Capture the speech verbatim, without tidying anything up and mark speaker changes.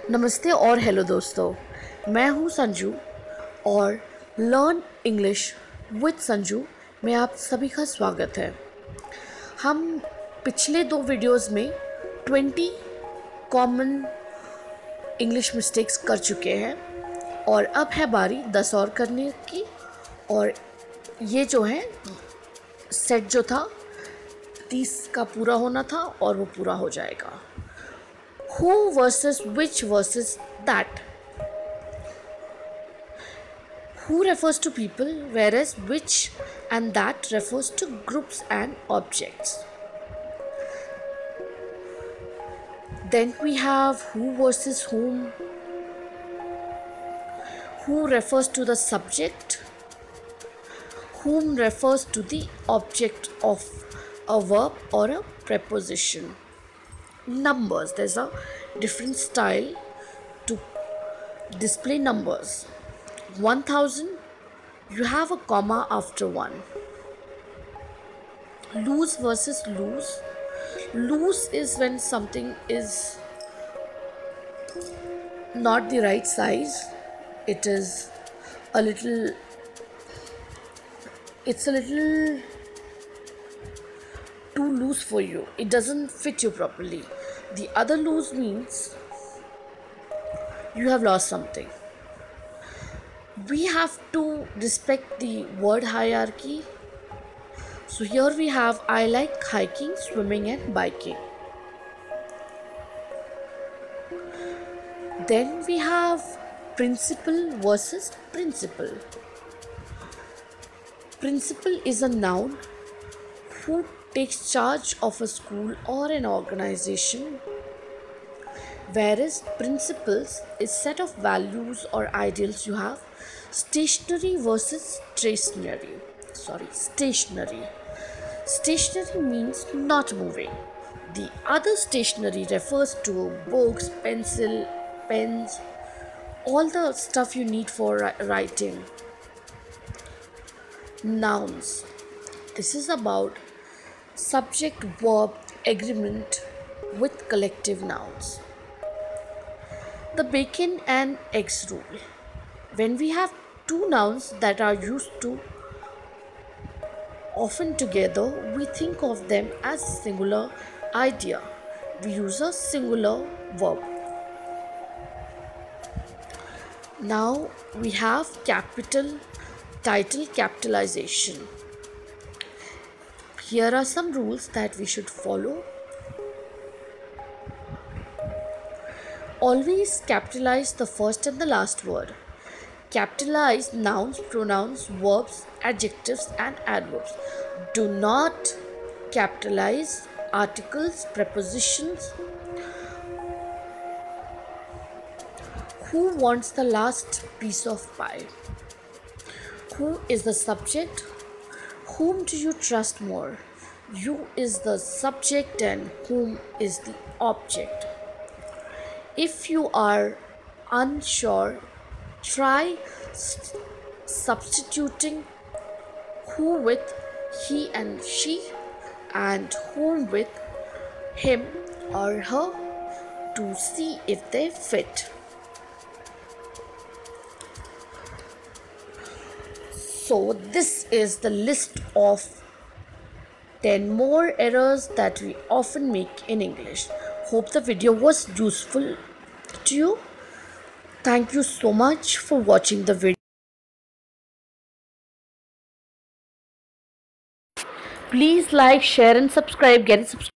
Speaker 1: नमस्ते और हेलो दोस्तों, मैं हूँ संजू और लर्न इंग्लिश विद संजू में आप सभी का स्वागत है। हम पिछले दो वीडियोस में ट्वेंटी कॉमन इंग्लिश मिस्टेक्स कर चुके हैं और अब है बारी दस और करने की। और ये जो है सेट जो था तीस का पूरा होना था और वो पूरा हो जाएगा। Who versus which versus that. Who refers to people, whereas which and that refers to groups and objects. Then we have who versus whom. Who refers to the subject, whom refers to the object of a verb or a preposition. Numbers, there's a different style to display numbers. one thousand, you have a comma after one. Loose versus loose. Loose is when something is not the right size. It is a little, it's a little too loose for you. It doesn't fit you properly. The other loose means you have lost something. We have to respect the word hierarchy. So here we have I like hiking, swimming and biking. Then we have principal versus principal. Principal is a noun who takes charge of a school or an organization, whereas principles is set of values or ideals you have. Stationary versus stationary. Sorry, stationary. Stationary means not moving. The other stationery refers to books, pencil, pens, all the stuff you need for writing. Nouns. This is about subject verb agreement with collective nouns. The bacon and eggs rule. When we have two nouns that are used to often together, we think of them as singular idea. We use a singular verb. Now we have capital title capitalization. Here are some rules that we should follow. Always capitalize the first and the last word. Capitalize nouns, pronouns, verbs, adjectives and adverbs. Do not capitalize articles, prepositions. Who wants the last piece of pie? Who is the subject? Whom do you trust more? You is the subject and whom is the object. If you are unsure, try st- substituting who with he and she and whom with him or her to see if they fit. So this is the list of ten more errors that we often make in English. Hope the video was useful to you. Thank you so much for watching the video. Please like, share and subscribe. Get it subscribed.